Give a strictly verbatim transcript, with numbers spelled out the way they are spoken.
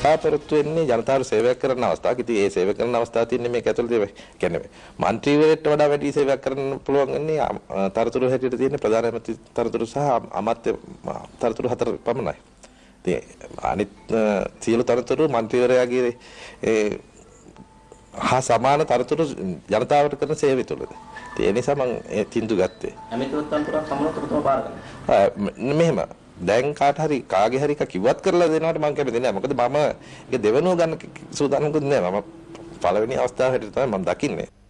බලාපොරොත්තු වෙන්නේ ජනතාවට සේවයක් කරන අවස්ථාවක්. ඉතින් ඒ සේවය කරන අවස්ථාව තියෙන්නේ මේක ඇතුළත කියන්නේ മന്ത്രിවරයෙක්ට වඩා වැඩි සේවයක් කරන්න පුළුවන් වෙන්නේ තනතුරු හැටියට තියෙන ප්‍රධාන ඇමති තනතුරු සහ අමාත්‍ය තනතුරු හතර පමණයි. ඉතින් අනිත් සියලු තනතුරු മന്ത്രിවරයාගේ ඒ හා සමාන තනතුරු ජනතාවට කරන සේවය තුළද. ඒ නිසා මම ඒ තීන්දුව ගත්තේ. ඇමතිතුමා තනතුරක් සමනතරතුමා බාර ගන්න. මෙහෙම දැන් කාට හරි කාගේ හරි එක කිව්වත් කරලා දෙනවට මම කැමති නෑ. මොකද මම ඒක දෙවනුව ගන්න සූදානම්කුත් නෑ. මම පළවෙනි අවස්ථාව හැටියට තමයි මම දකින්නේ.